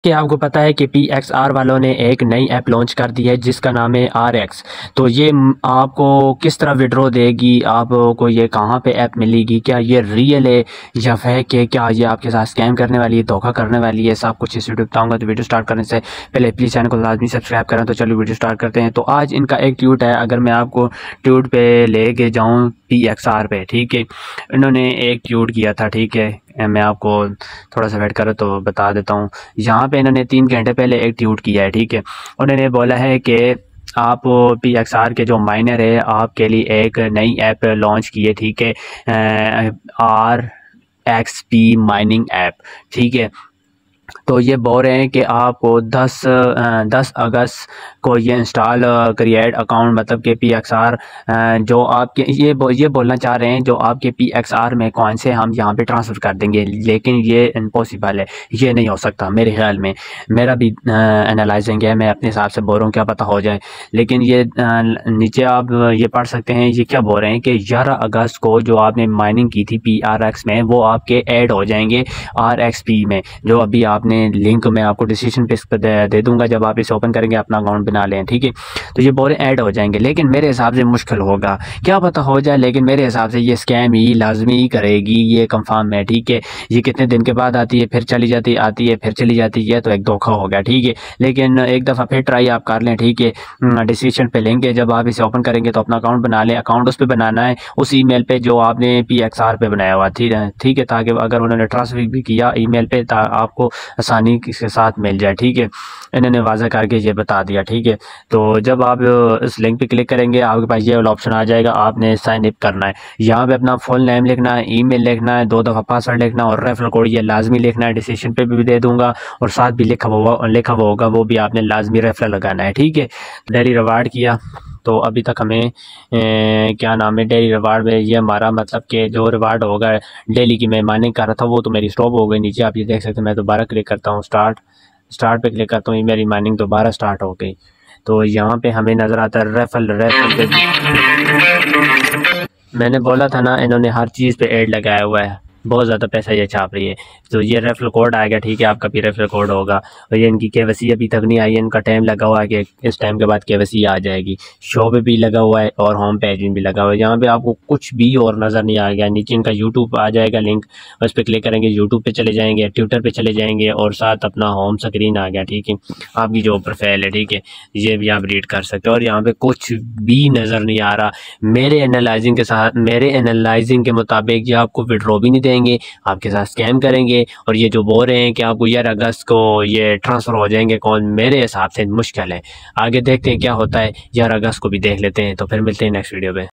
कि आपको पता है कि PXR वालों ने एक नई ऐप लॉन्च कर दी है जिसका नाम है RX। तो ये आपको किस तरह विड्रॉ देगी, आपको ये कहाँ पे ऐप मिलेगी, क्या ये रियल है या फेक है, क्या ये आपके साथ स्कैम करने वाली है, धोखा करने वाली है, सब कुछ इस वीडियो बताऊंगा। तो वीडियो स्टार्ट करने से पहले प्लीज़ चैनल को लाजमी सब्सक्राइब करें। तो चलो वीडियो स्टार्ट करते हैं। तो आज इनका एक ट्वीट है, अगर मैं आपको ट्वीट पे ले के जाऊँ PXR पे, ठीक है, इन्होंने एक ट्वीट किया था, ठीक है, मैं आपको थोड़ा सा वेट करो तो बता देता हूँ। यहाँ पे इन्होंने 3 घंटे पहले एक ट्वीट किया है, ठीक है। उन्होंने बोला है कि आप PXR के जो माइनर है आपके लिए एक नई ऐप लॉन्च की है, ठीक है, RXP माइनिंग ऐप, ठीक है। तो ये बोल रहे हैं कि आपको 10 अगस्त को ये इंस्टॉल क्रिएट अकाउंट, मतलब कि PXR जो आपके ये बोलना चाह रहे हैं जो आपके PXR में कौन से हम यहाँ पे ट्रांसफ़र कर देंगे, लेकिन ये इम्पॉसिबल है, ये नहीं हो सकता मेरे ख्याल में। मेरा भी एनालाइजिंग है, मैं अपने हिसाब से बोल रहा हूँ, क्या पता हो जाए। लेकिन ये नीचे आप ये पढ़ सकते हैं, ये क्या बोल रहे हैं कि 11 अगस्त को जो आपने माइनिंग की थी PRX में वो आपके ऐड हो जाएंगे RXP में। जो अभी आपने लिंक मैं आपको डिस्क्रिप्शन पे दे दूंगा, जब आप इसे ओपन करेंगे अपना अकाउंट बना लें, ठीक है। तो ये बोले ऐड हो जाएंगे, लेकिन मेरे हिसाब से मुश्किल होगा, क्या पता हो जाए, लेकिन मेरे हिसाब से ये स्कैम ही लाजमी ही करेगी, ये कंफर्म है, ठीक है। ये कितने दिन के बाद आती है, फिर चली जाती, आती है फिर चली जाती है, तो एक धोखा हो गया, ठीक है। लेकिन एक दफ़ा फिर ट्राई आप कर लें, ठीक है। डिस्क्रिप्शन पे लिंक है, जब आप इसे ओपन करेंगे तो अपना अकाउंट बना लें। अकाउंट उस पर बनाना है उस ईमेल पे जो आपने PXR पे बनाया हुआ, ठीक है, ताकि अगर उन्होंने ट्रांसफर भी किया ईमेल पे आपको आसानी के साथ मिल जाए, ठीक है। इन्होंने वाज़ा करके ये बता दिया, ठीक है। तो जब आप इस लिंक पे क्लिक करेंगे आपके पास ये वाला ऑप्शन आ जाएगा, आपने साइन अप करना है। यहाँ पे अपना फुल नेम लिखना है, ईमेल लिखना है, 2 दफ़ा पासवर्ड लिखना है और रेफरल कोड ये लाजमी लिखना है। डिस्क्रिप्शन पे भी दे दूंगा और साथ भी लिखा हुआ होगा, वो भी आपने लाजमी रेफरल लगाना है, ठीक है। डेली रिवार्ड किया तो अभी तक हमें क्या नाम है, डेली रिवार्ड में ये हमारा मतलब कि जो रिवार्ड होगा डेली की मैं माइनिंग कर रहा था वो तो मेरी स्टॉप हो गई। नीचे आप ये देख सकते हैं, मैं दोबारा क्लिक करता हूँ, स्टार्ट पे क्लिक करता हूँ, ये मेरी माइनिंग दोबारा स्टार्ट हो गई। तो यहाँ पे हमें नज़र आता है रेफरल पे मैंने बोला था ना, इन्होंने हर चीज़ पे ऐड लगाया हुआ है, बहुत ज़्यादा पैसा ये छाप रही है। तो ये रेफरल कोड आ गया, ठीक है, आपका भी रेफरल कोड होगा। और ये इनकी KYC अभी तक नहीं आई है, इनका टाइम लगा हुआ है कि इस टाइम के बाद KYC आ जाएगी। शो पे भी लगा हुआ है और होम पेज में भी लगा हुआ है। यहाँ पे आपको कुछ भी और नज़र नहीं आ गया। नीचे इनका यूट्यूब आ जाएगा लिंक, उस पर क्लिक करेंगे, यूट्यूब पे चले जाएंगे, ट्विटर पे चले जाएंगे और साथ अपना होम स्क्रीन आ गया, ठीक है, आपकी जो प्रोफाइल है, ठीक है, ये भी आप रीड कर सकते हो। और यहाँ पे कुछ भी नज़र नहीं आ रहा। मेरे एनालाइजिंग के मुताबिक ये आपको विड्रॉ भी नहीं देंगे, आपके साथ स्कैम करेंगे। और ये जो बोल रहे हैं कि आपको 11 अगस्त को ये ट्रांसफ़र हो जाएंगे कौन, मेरे हिसाब से मुश्किल है। आगे देखते हैं क्या होता है, 11 अगस्त को भी देख लेते हैं। तो फिर मिलते हैं नेक्स्ट वीडियो पे।